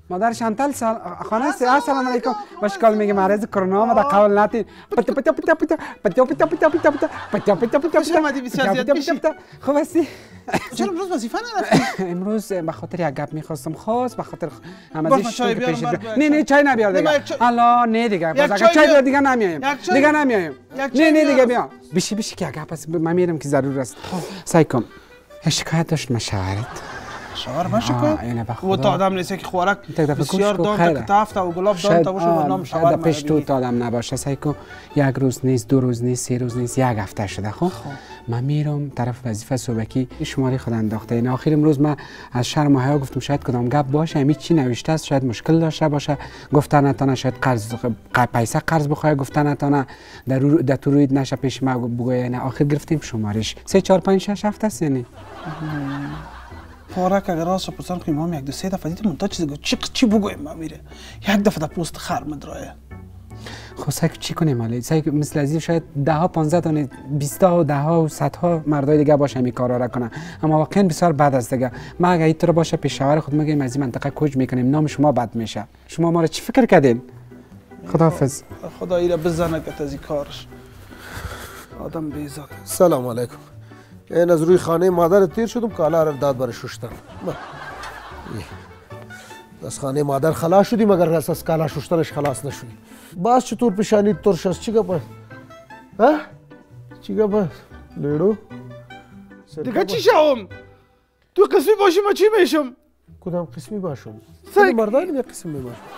مادر شانتل خانه السلام علیکم مشکل میگه معرض کرونا آمده قول نتی پتا پتا پتا پتا پتا پتا پتا پتا پتا پتا پتا خوش آمدی بسیار زیاد میشی خوب هستی چرا امروز وظیفه نرفتی امروز به خاطر یک گپ میخواستم خاص به خاطر باش چای بیارم نه چای نبیار دیگه الله نه دیگه باز اگه چای بیار دیگه نمیایم نه دیگه بیا بیشی که گپ است من میرم که ضرور است سعی کن شکایت داشت مشاورت شعار باشه که و تا آدم نیست که خوراک بسیار دان تا تافته و گلاب دان تا باشه و نام شعار پیش تو آدم نباشه سعی کن یک روز نیست دو روز نیست سه روز نیست یک هفته شده خب من میرم طرف وظیفه صبحکی شماره خود انداخته این آخر امروز من از شرم و حیا گفتم شاید کدام گپ باشه همین چی نوشته است شاید مشکل داشته باشه گفتن نتونه شاید پیسه قرض بخواد گفتن نتونه در تو روید نشه پیش ما بگوید نه آخر گرفتیم شمارش 3 4 5 6 7 است یعنی خوراک اگر راست پسر خو امام یک دو سه دفعه دیدم تا چی بگویم ما میره یک دفعه در پست خر مدرایه خب سعی چی کنیم حالا سعی مثل ازی شاید 10 ها 15 تا 20 تا و 10 ها و 100 ها مردای دیگه باشه می کارا را کنه اما واقعا بسیار بد است دیگه ما اگه اینطور باشه پیشاور خود میگیم از این منطقه کوچ میکنیم نام شما بد میشه شما ما را چی فکر کردین خداحافظ خدایی را بزنه که از این کارش آدم بیزار سلام علیکم این از روی خانه مادر تیر شدم کالا را داد برای شستن از خانه مادر خلاص شدی مگر از کالا شستنش خلاص نشدی باز چطور پیشانی ترش است چی گپ ها چی گپ لیडो دیگه چی شوم تو قسمی باشی ما چی میشم کدام قسمی باشم سعی مردان یا قسم می باشم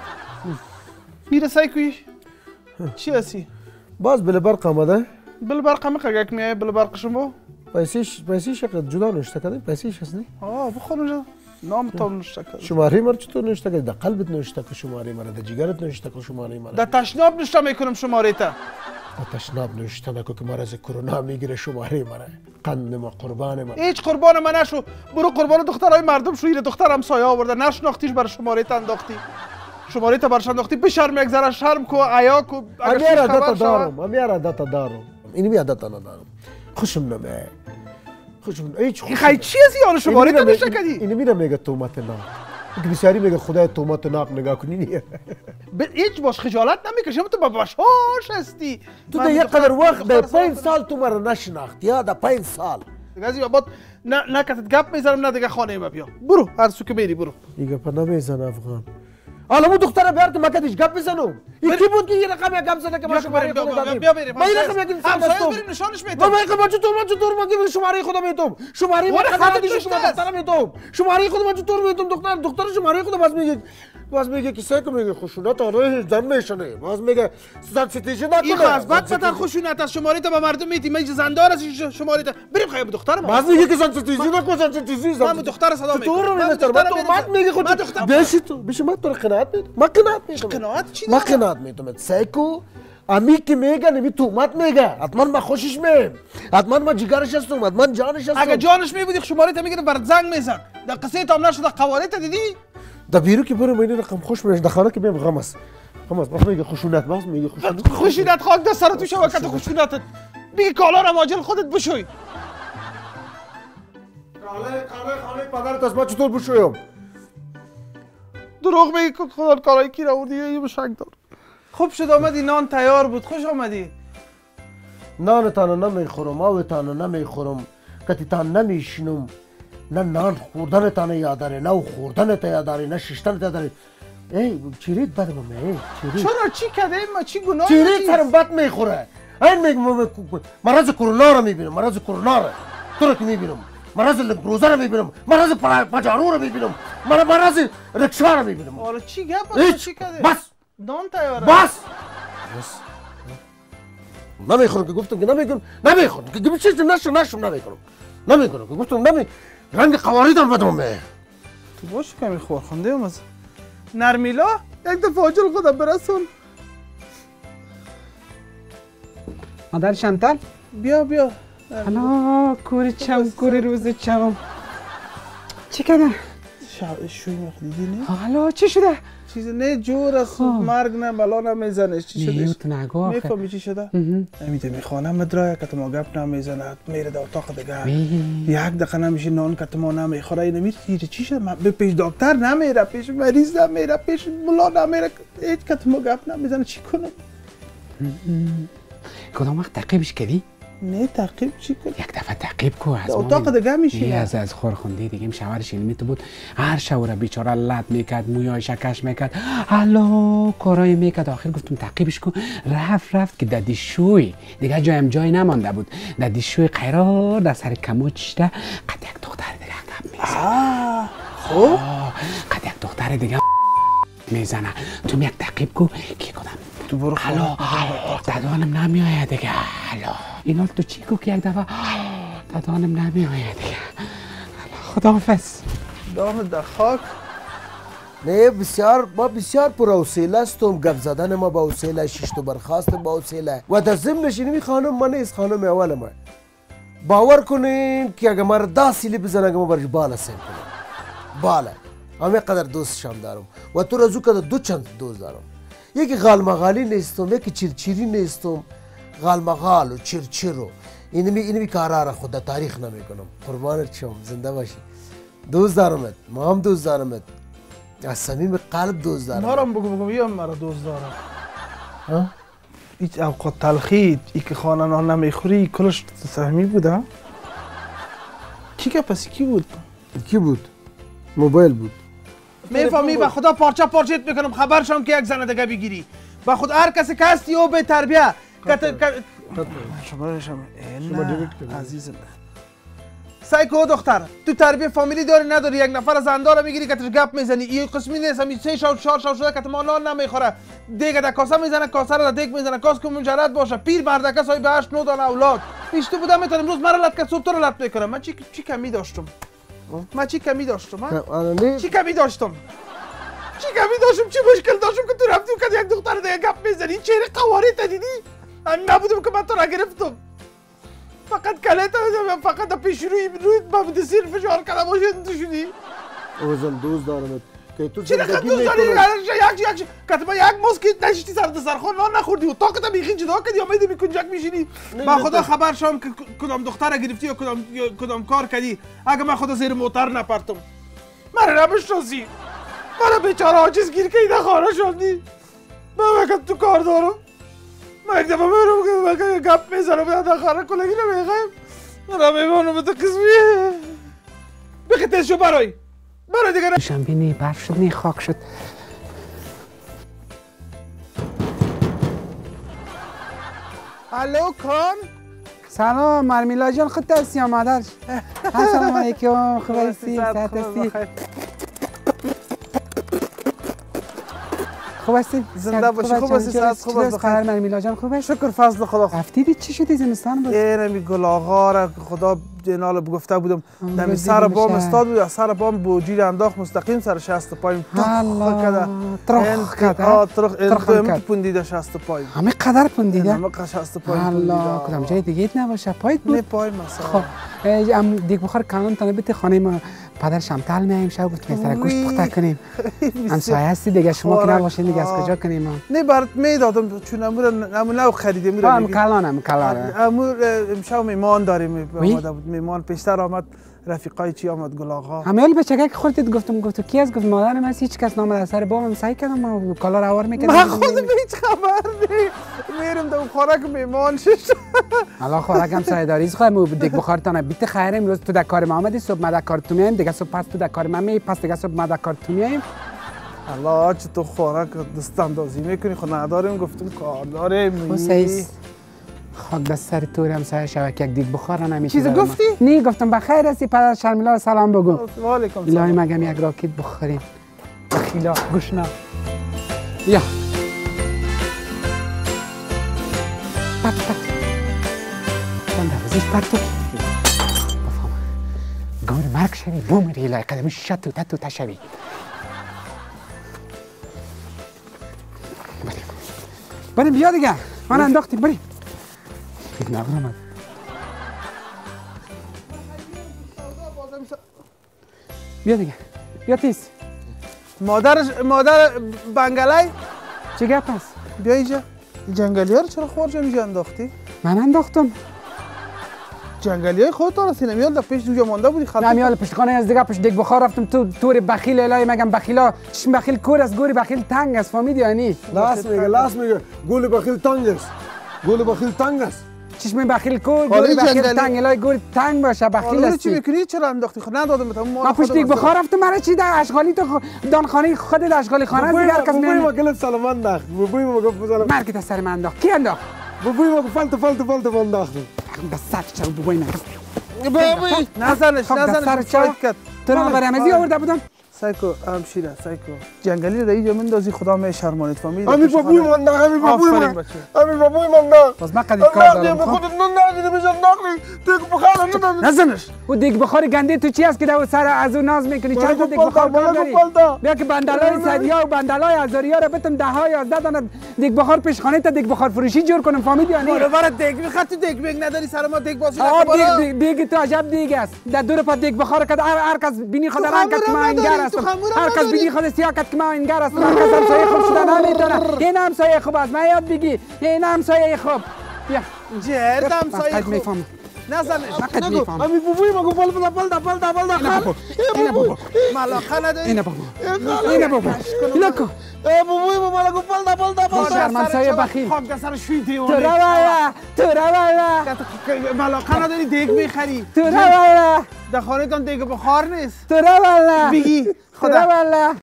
میره سعی کوی چی هستی باز بل برق آمده بل برق هم که میای بل برق شما پیسیش جدا نوشته کردی پیسیش هست نه بخور اونجا نام تو نوشته کردی شماره مر چطور نوشته کردی در قلبت نوشته که شماره مر در جگرت نوشته که شماره مر در تشناب نوشته میکنم شماره تا در تشناب نوشته نکو که مرض کرونا میگیره شماره مر قند ما قربان من هیچ قربان من نشو برو قربان دخترای مردم شو این دختر همسایه آورده نشناختیش برای شماره تا انداختی شماره تا برش انداختی به شرم یک ذره شرم کو عیا کو اگر عادت دارم امیر عادت دارم اینی عادت ندارم خوشم نمیاد خوشم هیچ خیلی چی از یارو شماره تو نوشته کردی اینو میرم میگه تومت ناک که بسیاری میگه خدای تومت ناک نگاه کنی نه هیچ باش خجالت نمیکشی تو باباش هوش هستی تو در یک قدر وقت در 5 سال تو مرا نشناخت یا در 5 سال دیگه از بابات نه کتت گپ میزنم نه دیگه خانه ما بیا برو هر سو که میری برو دیگه پا نمیزن افغان حالا مو دختره بیار تو مکتش گپ بزنم یکی بود که یه رقم یک گپ زده که ما شماره خود دادیم بیا بریم ما این رقم یک انسان هستم بریم نشانش میدم ما چطور ما شماره خودم میدم شماره ما خودم دیگه شما دخترم میدم شماره خودم چطور میدم دختر شماره خودم باز میگه که سعی میگه خشونت آره دم میشنه باز میگه سانسیتیژن نکنه این از بعد پتر خشونت از شماره تا به مردم میدی من زندار از شماره تا بریم خیلی دخترم باز میگه که سانسیتیژن نکنه سانسیتیژن من دختر صدا میکنم تو مات میگه خود بیشی تو بیش ما تو قناعت ما قناعت چی ما قناعت میتونم سایکو امی که میگه نمی تو مات میگه حتما ما خوشش میم حتما ما جگرش هستم حتما جانش هستم اگه جانش میبودی شماره تا میگه برات زنگ میزد در قصه تا نشد قوالت دیدی دا بیرو که برو مینه رقم خوش میش دخانه که میم غم است باز میگه خشونت باز میگه خشونت خاک دست سر تو شبکت خشونتت میگه کالا رو ماجل خودت بشوی خانه پدرت از ما چطور بشویم دروغ میگی که خدا کارای کی آوردی یه بشک دار خوب شد آمدی نان تیار بود خوش آمدی نان تانو نمیخورم آب تانو نمیخورم کتی تان نمیشنم نه نان خوردن تانو یاداره نه خوردن تا یاداره نه ششتن تا یاداره ای چیرید بد مامه چیرید چرا چی کده ما چی گناه چیرید سرم بد میخوره این میگم مرض کرونا رو میبینم مرض کرونا رو تو رو که میبینم مرض لنگروزه رو میبینم مرض پجارو رو میبینم مرض رکشا رو میبینم حالا چی گپ چی کده بس نان تیاره بس نمیخورم که گفتم که نمیخورم که گفتم چیز نشم نمیخورم که گفتم رنگ قواریدم بدم می تو باشه کمی خورخنده هم از نرمیلا یک دفعه آجل خودم برسون مادر شانتل بیا حالا کوری روز چم چی کنه شوی میخوردی نه؟ حالا چی شده؟ چیز نه جور است مرگ نه بلا نمیزنه چی شده؟ میوت نگو آخه میفهمی چی شده؟ نمیده میخوانم مدرای که ما گپ نمیزنه میره در اتاق دیگه یک دقیقه نمیشه نان که ما نمیخوره این میره چی شده؟ به پیش دکتر نمیره پیش مریض نمیره پیش ملا نمیره هیچ که ما گپ نمیزنه چی کنم؟ کدام وقت تعقیبش کردی؟ نه تعقیب چی کنی؟ یک دفعه تعقیب کو از اتاق دیگه میشینه از خورخوندی دیگه شوهرش این میتو بود هر شوره بیچاره لط میکرد مویای شکش میکرد حالا کارای میکرد آخر گفتم تعقیبش کو رفت که ددی شوی دیگه جای نمانده بود ددی شوی قرار در سر کموچشته قد یک دختر دیگه گپ میزنه خب قد یک دختر دیگه میزنه تو یک تعقیب کو کی کنم تو برو حالا دادانم نمیآید دیگه حالا اینا تو چی کو که یک دفعه دادانم نمیآید دیگه خداحافظ دام در خاک نه بسیار پر حوصله هستم گپ زدن ما با حوصله شش برخاست با حوصله و در ضمنش این خانم من نیست خانم اول ما باور کنین که اگه مرا 10 سیلی بزنه اگه ما برش بالا سیم کنم بالا همه قدر دوستشم دارم و تو رازو که دو چند دوست دارم یکی غالمغالی نیستم یکی چیرچیری نیستم غالمغال و چیرچیرو اینمی کارا را خود تاریخ نمیکنم قربانت شم زنده باشی دوست دارمت ما هم دوست دارمت از صمیم قلب دوست دارم نارم بگو یا مرا دوست دارم هیچ اوقات تلخی ای که خانه نان نمیخوری کلش سهمی بوده چی که پس کی بود موبایل بود میفهمی به خدا پارچت میکنم خبرشم که یک زنه دیگه بگیری به خود هر کسی که هستی او به تربیه شما عزیزم سایکو دختر تو تربیه فامیلی داری نداری یک نفر از اندار میگیری که تش گپ میزنی این قسمی نیست همی 3 شاو 4 شاو شده که ما نان نمیخوره دیگه در کاسه میزنه کاسه رو در دیگ میزنه کاس که مجرد باشه پیر مردکه صاحب 8 9 دانه اولاد پیش تو بودم میتونم امروز مرا لط که صبح تو رو لط میکنم من چی کمی داشتم چی کمی داشتم چی مشکل داشتم که تو رفتی و که یک دختر دیگه گپ میزنی چهره قواری تا دیدی من نبودم که من تو را گرفتم فقط کلیت فقط پیش روی با دستیر فشار کردم باشید تو شدی اوزن دوست دارمت که تو چی دقیق دوست داری یک کتبا یک مسکیت نشتی سر دسترخوان نان نخوردی و طاقت بیخی جدا کردی آمدی بی کنجک میشینی با خدا خبر شم که کدام دختر گرفتی یا کدام کار کردی اگه من خدا زیر موتر نپرتم مرا نمیشناسی مرا بیچاره عاجز گیر که ایده خانه شدی من وقت تو کار دارم من یک دفعه میرم که گپ میزنم در خانه کلگی نمیخوایم مرا میمانم به تو قسمیه بخی تیز شو برای دیگه نشم بینی برف شد نی خاک شد الو کن سلام مرمیلا جان خود هستی مادر السلام علیکم خوب هستی ساعت هستی خوب هستی زنده باشی خوب هستی ساعت خوب است بخیر مرمیلا جان خوب هستی شکر فضل خدا رفتی چی شدی زمستان بود اینمی گل آقا را خدا جنال بگفته بودم نمی سر بام استاد بود از سر بام بوجیر انداخت مستقیم سر شست پایم ترخ پوندیده شست پایم همه قدر پوندیده همه شست پایم پوندیده کدام جای دیگه نباشه پایت بود نه پای مثلا خب دیگه بخور کانون تنه بیت خانه ما پدر شمتل میایم شب بود سر گوشت پخته کنیم همسایه هستی دیگه شما که نباشین دیگه از کجا کنیم نه برات میدادم چون امور خریدیم میرم کلانم امور امشب میمان داریم آماده بود میمان پیشتر آمد رفیقای چی آمد گل آقا همه بچگک خودت گفت کی از گفت مادرم از هیچ کس نامد از سر بام سعی کردم ما کالا رو آور میکردم من خودم هیچ خبر نی میرم دو خوراک میمان شش حالا خوراکم سایداریز خواهم دیگه بخارتانه بیت خیر امروز تو در کار ما آمدی صبح ما در کار تو میایم دیگه صبح پس تو در کار من می پس دیگه صبح ما در کار تو میایم الله چه تو خوراک دست اندازی میکنی خود نداریم گفتم کار داریم حسیس خاک بس سر تو همسایه شبکه یک دیگ بخار نمیشه چیز گفتی؟ نه گفتم بخیر هستی پدر شرمیلا رو سلام بگو و علیکم الهی سلام مگم یک راکت بخوریم بخیلا گوشنا یا پت چند وزیش پت تو بفهم گور مرک شوی بومری الهی قدمی شد و تت و تشوی بریم بیا دیگه من انداختیم بریم نغرمد بیا دیگه یا تیس مادر بنگلای چه گپ است؟ بیا اینجا. جنگلی ها رو چرا خورجا میگه انداختی؟ من انداختم. جنگلی های خودت را سینمیال در پیش دوجا مانده بودی خلطه. نمیال پشت خانه از دیگه پشت دیگ بخار رفتم تو تور بخیل الهی مگم بخیلا چشم بخیل کور است گوری بخیل تنگ است فهمیدی یعنی؟ لاس میگه گول بخیل تنگ است. گول بخیل تنگ است. چشم بخیل کور گوری بخیل تنگ الهی گوری تنگ باشه بخیل است. چی میکنی چرا انداختی؟ خود ندادم بهت. ما پشت دیگ بخار رفتم مرا چی در اشغالی تو دانخانه خودت اشغالی خانه است دیگه هر کس بوی ما گلت سلام انداخت. بوی ما گفت سلام. مرگ تا سر من انداخت. کی انداخت؟ بوی ما فلت انداخت. دست چرا بوی من نزنش شاید کرد. تو رو برامزی آورده بودم. سایکو همشیره سایکو جنگلی رو اینجا مندازی خدا می شرمانت فهمید. امی بابوی من نه امی بابوی من نه. باز من قدید کار دارم. خودت نندازی میشه ناخلی. دیگ بخار نزنش. او دیگ بخار گنده تو چی است که در سر از اون ناز میکنی؟ چند تا دیگ بخار کار داری؟ بیا که بندلای صدیا و بندلای هزاریا رو بتم 10 ها 11 دانه دیگ بخار پیش خانه تا دیگ بخار فروشی جور کنم فهمیدی یا نه؟ برای دیگ میخواد تو دیگ بگ نداری سر ما دیگ بازی نکنه. دیگ تو عجب دیگ است. در دور پا دیگ بخار کد هر کس بینی خود رنگ کد ما انگار است. هر کس بینی خود سیاه کد که ما انگار است. هر کس همسایه خوب شدن نمیتونه. این همسایه خوب است. من یاد بگی. این همسایه خوب. بیا. جرد همسایه خوب. نزنش. نگو. امی بابوی ما گفت بالدا. اینه بابا. ملاقه نداری. اینه بابا. لکو. بابوی ما مالا گفت بالدا. شرمنسایه بخیل. خاک دستر شوی تو دیوانه. رو والا. ملاقه نداری دیگ میخری. تو رو والا. در خانه تان دیگ بخار نیست. تو رو والا. بگی خدا والا.